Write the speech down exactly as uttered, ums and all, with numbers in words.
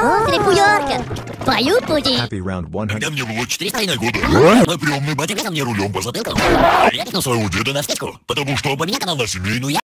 О, трепуёрка. Пою пути. Когда мне было четыре с половиной года, мой приемный батя взял мне рулем по затылкам. Я на своего деда на стечку, потому что поменять канал на семейную.